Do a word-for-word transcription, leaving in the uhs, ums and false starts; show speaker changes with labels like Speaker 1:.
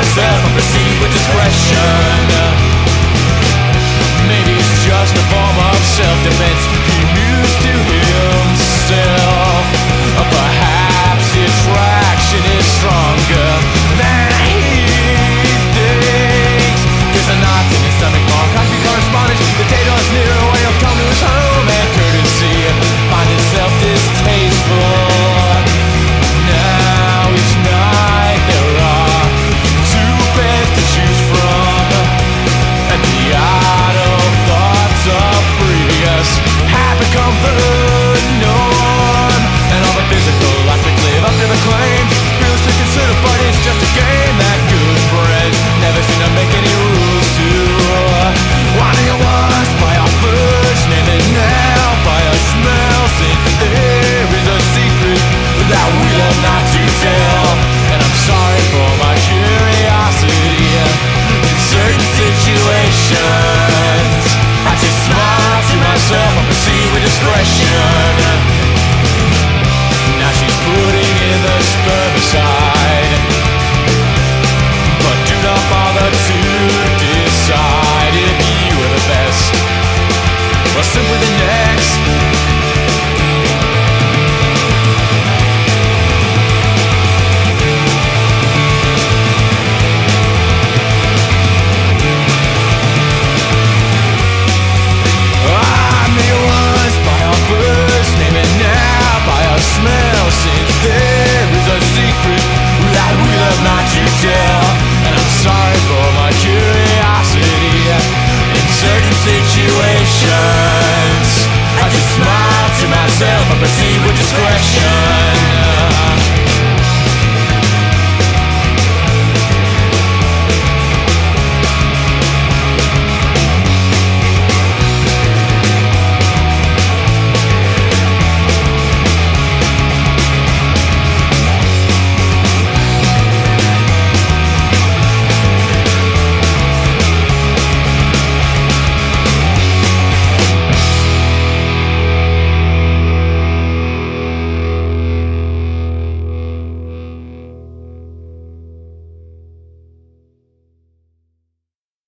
Speaker 1: myself, I proceed with discretion. Maybe it's just a form of self-defense he mused to himself. Or perhaps the attraction is stronger than he thinks. There's a knot in his stomach mark, I can correspondence. The day draws nearer when he'll come to his home, and courtesy find itself distasteful. Now each night there are two beds to choose from, and the idle thoughts of previous have become the norm. And all the physical aspects live up to the claims. Rules to consider, but it's just a game that good friends never seem to make any rules to. Wanting it was by our first name and now by a smell, since there is a secret that we love not to tell. And I'm sorry for my curiosity in certain situations. I just smile to myself and proceed with discretion. Now she's putting in the spermicide, but do not bother to decide if you are the best or simply the next. I knew it was by our first name and now by our smell, since there is a secret that we love not to tell. And I'm sorry for my curiosity in certain situations. I just smile to myself and proceed with discretion.